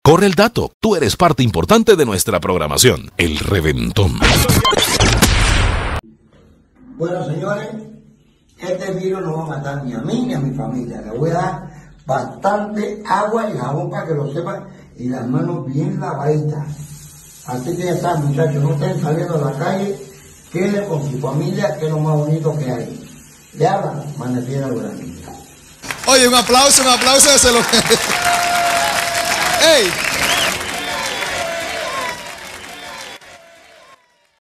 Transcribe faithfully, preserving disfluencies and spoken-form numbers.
Corre el dato, tú eres parte importante de nuestra programación. El Reventón. Bueno, señores, este virus no va a matar ni a mí ni a mi familia. Le voy a dar bastante agua y jabón para que lo sepan y las manos bien lavaditas. Así que ya saben, muchachos, no estén saliendo a la calle, queden con su familia, que es lo más bonito que hay. Le hablan, Manefiera Durango. Oye, un aplauso, un aplauso, ese lo que... ¡Ey!